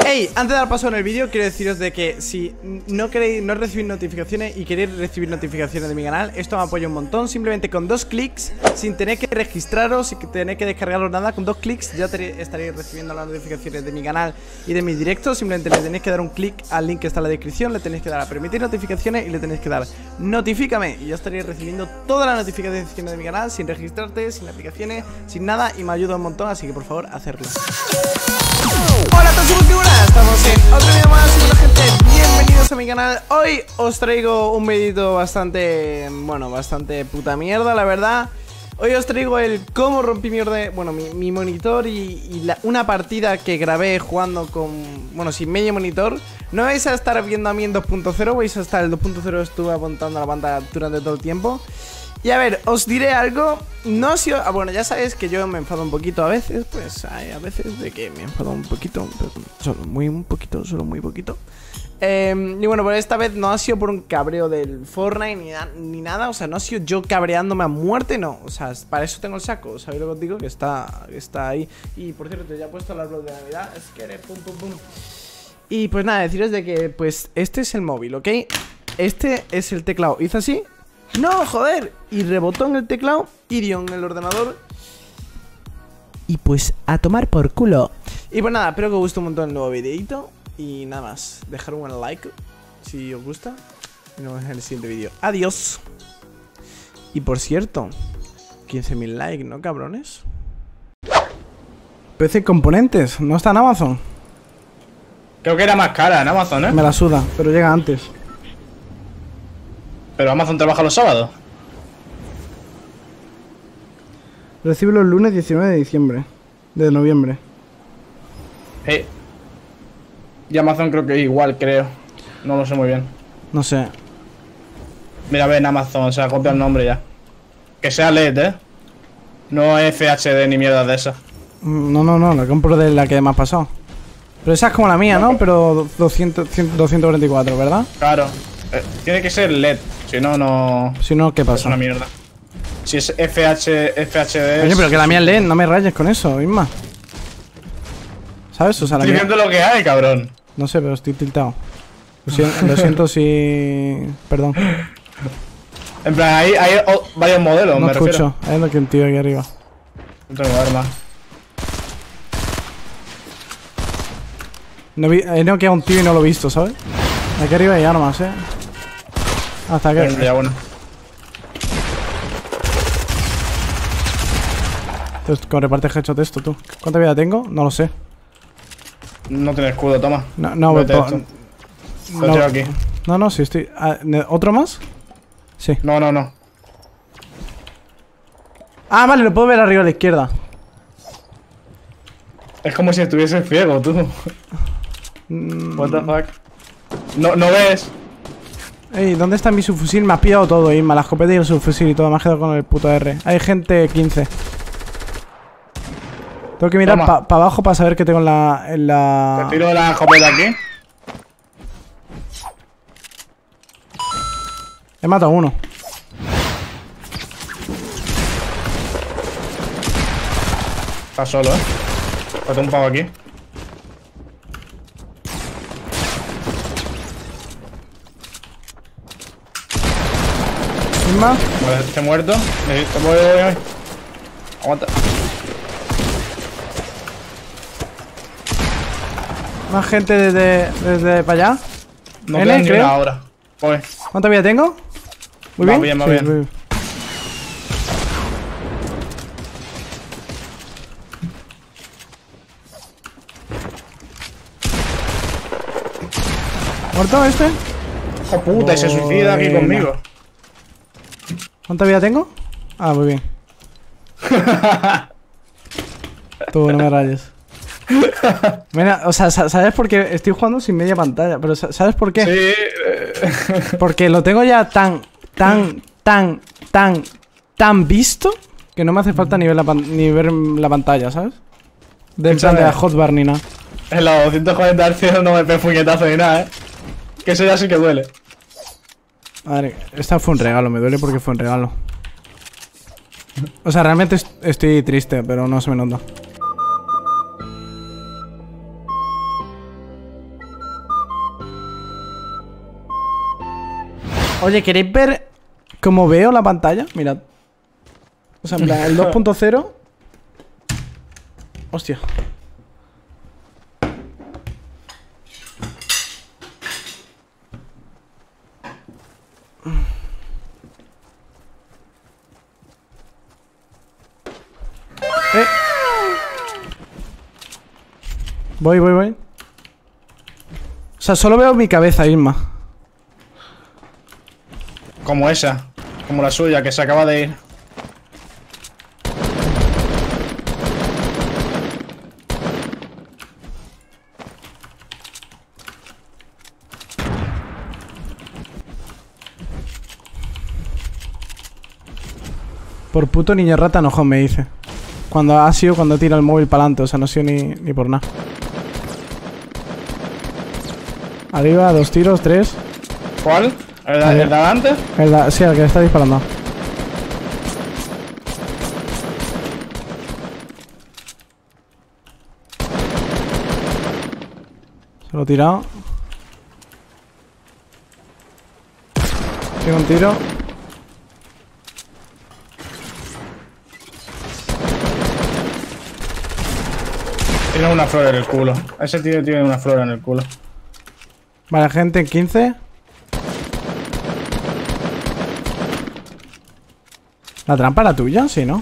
Hey, antes de dar paso en el vídeo, quiero deciros de que si no queréis no recibir notificaciones y queréis recibir notificaciones de mi canal, esto me apoya un montón. Simplemente con 2 clics, sin tener que registraros, sin tener que descargaros nada, con 2 clics ya estaréis recibiendo las notificaciones de mi canal y de mis directos. Simplemente le tenéis que dar un clic al link que está en la descripción, le tenéis que dar a permitir notificaciones y le tenéis que dar notifícame y ya estaréis recibiendo todas las notificaciones de mi canal sin registrarte, sin aplicaciones, sin nada, y me ayuda un montón, así que por favor, hacerlo. Hola a todos, estamos en otro vídeo más. Hola gente, bienvenidos a mi canal. Hoy os traigo un videito bastante, bueno, bastante puta mierda, la verdad. Hoy os traigo el cómo rompí mi monitor y una partida que grabé jugando con, bueno, sin medio monitor. No vais a estar viendo a mí en 2.0, vais a estar el 2.0, estuve apuntando a la pantalla durante todo el tiempo. Y a ver, os diré algo. No ha sido... bueno, ya sabéis que yo me enfado un poquito a veces. Pues hay a veces de que me enfado un poquito, pero solo muy poquito. Y bueno, pero esta vez no ha sido por un cabreo del Fortnite ni nada. O sea, no ha sido yo cabreándome a muerte, no. O sea, para eso tengo el saco, ¿sabéis lo que os digo? Que está ahí. Y por cierto, ya he puesto el árbol de Navidad. Es que eres pum. Y pues nada, deciros de que pues este es el móvil, ¿ok? Este es el teclado. Hizo así. ¡No, joder! Y rebotó en el teclado, hirió en el ordenador. Y pues a tomar por culo. Y pues nada, espero que os guste un montón el nuevo videito. Y nada más, dejar un buen like si os gusta. Y nos vemos en el siguiente vídeo. ¡Adiós! Y por cierto, 15.000 likes, ¿no, cabrones? PC Componentes, ¿no está en Amazon? Creo que era más cara en Amazon, ¿eh? Me la suda, pero llega antes. Pero Amazon trabaja los sábados. Recibe los lunes 19 de diciembre. De noviembre. Y Amazon creo que igual, creo. No lo sé muy bien. No sé. Mira, ve en Amazon, o sea, copia el nombre ya. Que sea LED, ¿eh? No FHD ni mierda de esa. No, la compro de la que me ha pasado. Pero esa es como la mía, ¿no? Pero 244, ¿verdad? Claro. Tiene que ser LED. Si no, no... Si no, ¿qué pasa? Es una mierda. Si es FHD... Oye, pero que la mía es LED, no me rayes con eso, Isma. ¿Sabes? O sea, la estoy mía... viendo lo que hay, cabrón. No sé, pero estoy tiltado. Lo siento si... Perdón. En plan, hay varios modelos, No me escucho, refiero. hay lo que un tío aquí arriba. No tengo arma. No queda un tío y no lo he visto, ¿sabes? Aquí arriba hay armas, Hasta que... Ya, bueno. Entonces, con reparte headshot esto, tú. ¿Cuánta vida tengo? No lo sé. No tiene escudo, toma. No, Vete esto. Lo tiro aquí. No, sí estoy... ¿Otro más? Sí. No. Ah, vale, lo puedo ver arriba a la izquierda. Es como si estuviese ciego, tú. What the fuck. No ves. Ey, ¿dónde está mi subfusil? Me has pillado todo, Isma, la escopeta y el subfusil y todo. Me has quedado con el puto R. Hay gente 15. Tengo que mirar para abajo para saber qué tengo en la... Te tiro la escopeta aquí. He matado a uno. Está solo, Falta un pavo aquí. Isma. Vale, estoy muerto. Voy. Aguanta. Más gente desde para allá. No queda ni una ahora. Voy. ¿Cuánta vida tengo? Muy bien. Va bien. ¿Muerto este? ¡Hijo puta! Y se suicida aquí conmigo. ¿Cuánta vida tengo? Ah, muy bien. Tú, no me rayes. Mira, o sea, ¿sabes por qué? Estoy jugando sin media pantalla. Pero ¿sabes por qué? Sí. Porque lo tengo ya tan visto que no me hace falta ni ver la pantalla, ¿sabes? De plan de la hotbar ni nada. En los 240 Hz no me pego puñetazo ni nada, Que eso ya sí que duele. Madre, esta fue un regalo, me duele porque fue un regalo. O sea, realmente estoy triste, pero no se me nota. Oye, ¿queréis ver cómo veo la pantalla? Mirad. O sea, en plan, el 2.0. Hostia. Voy. O sea, solo veo mi cabeza, Irma. Como esa. Como la suya, que se acaba de ir. Por puto niño rata enojón, me dice. Cuando tira el móvil para adelante. O sea, no ha sido ni por nada. Arriba, 2 tiros, 3. ¿Cuál? ¿El de adelante? Sí, el que está disparando. Se lo he tirado. Tiene un tiro. Tiene una flor en el culo. Ese tío tiene una flor en el culo. Vale, gente, en 15. ¿La trampa era tuya? Sí, ¿no?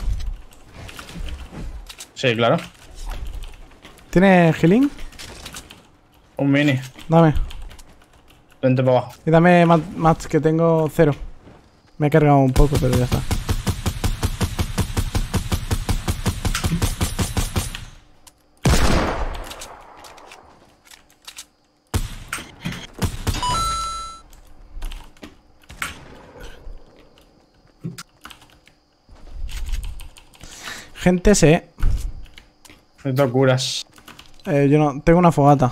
Sí, claro. ¿Tiene healing? Un mini. Dame. Vente para abajo. Y dame mats, que tengo 0. Me he cargado un poco, pero ya está. Gente, sé. Necesito curas. Yo no. Tengo una fogata.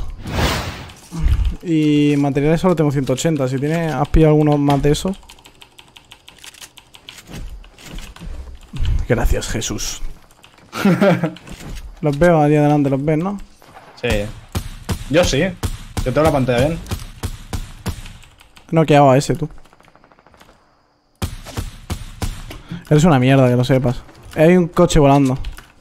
Y materiales solo tengo 180. Si has pillado algunos más de esos. Gracias, Jesús. Los veo allí adelante, los ves, ¿no? Sí. Yo sí. Yo tengo la pantalla bien. No quedaba a ese, tú. Eres una mierda, que lo sepas. Hay un coche volando.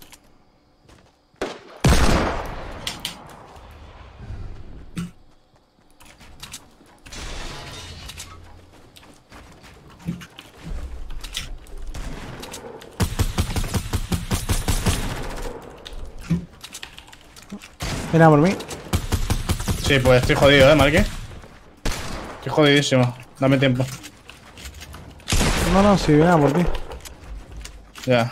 Mira por mí. Sí, pues estoy jodido, Marque. Estoy jodidísimo. Dame tiempo. No, sí, viene por ti. Ya.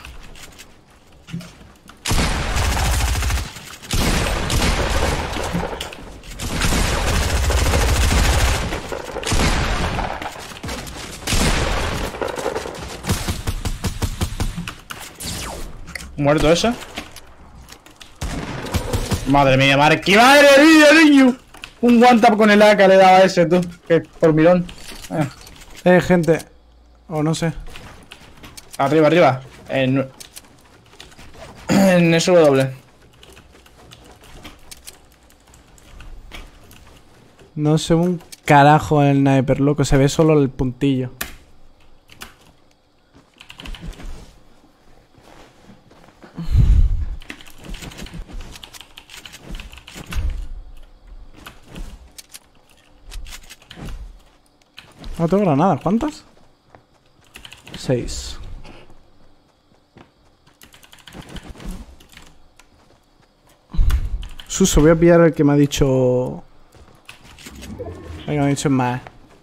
¿Muerto ese? Madre mía, Marqui. ¡Madre mía, niño! Un one tap con el AK le daba a ese, tú. Que por mirón. Gente. O no sé. Arriba, arriba. En SW. No sé un carajo en el sniper, loco. Se ve solo el puntillo. No tengo granadas. ¿Cuántas? 6. Suso, voy a pillar el que me ha dicho... El que me ha dicho más.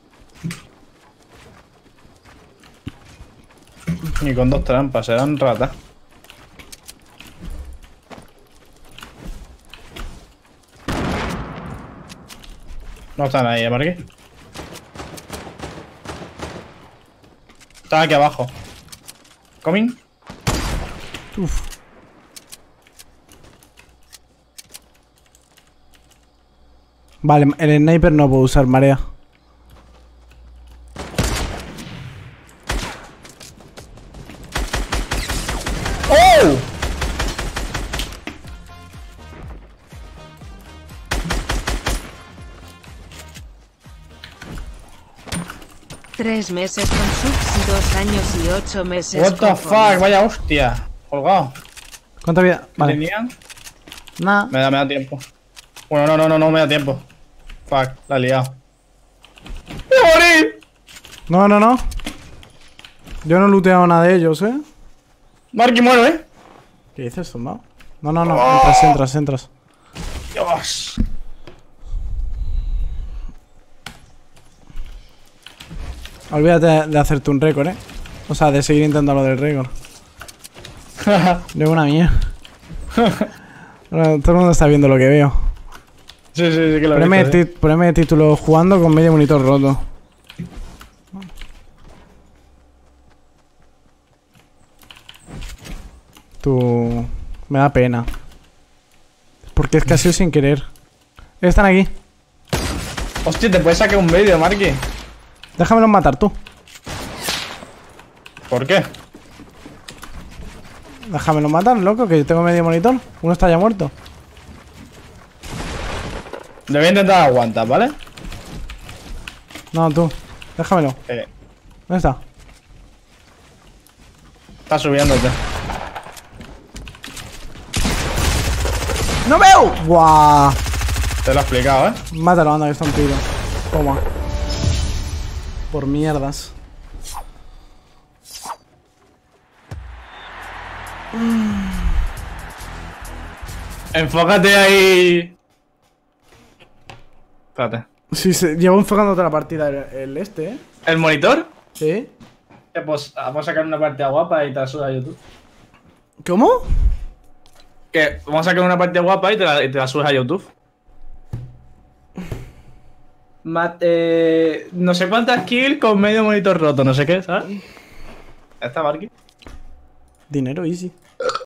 Y con 2 trampas, eran ratas. No están ahí, Marqui. Están aquí abajo. ¿Coming? Uf. Vale, el sniper no puedo usar marea. ¡Oh! 3 meses con subs y 2 años y 8 meses What the con fuck, Fortnite. vaya hostia. Colgado. ¿Cuánta vida? ¿Qué Vale. tenían? Nada. Me da tiempo. Bueno, no me da tiempo. Fuck, la he liado. ¡Me morí! No. Yo no he looteado nada de ellos, ¿eh? Marky muero, ¿Qué dices, zumbao? No. Oh. Entras. Dios. Olvídate de hacerte un récord, ¿eh? O sea, de seguir intentando lo del récord. De una mía. Todo el mundo está viendo lo que veo. Sí, que lo he visto, Poneme título jugando con medio monitor roto. Tú... Me da pena. Porque es que ha sido sin querer. Están aquí. Hostia, te puedes sacar un vídeo, Marky. Déjamelos matar tú. ¿Por qué? Déjamelos matar, loco, que yo tengo medio monitor. Uno está ya muerto. Le voy a intentar aguantar, ¿vale? No, tú. Déjamelo. ¿Dónde está? Está subiéndote. ¡No veo! ¡Guau! Te lo he explicado, Mátalo, anda, que está un tiro. Toma. Por mierdas. Enfócate ahí. Espérate. Sí, se llevo enfocándote la partida el este, ¿eh? ¿El monitor? ¿Sí? Pues vamos a sacar una partida guapa y te la subes a YouTube. ¿Cómo? Que vamos a sacar una partida guapa y te la subes a YouTube. No sé cuántas kills con medio monitor roto, no sé qué, ¿sabes? ¿Está Marky? Dinero easy.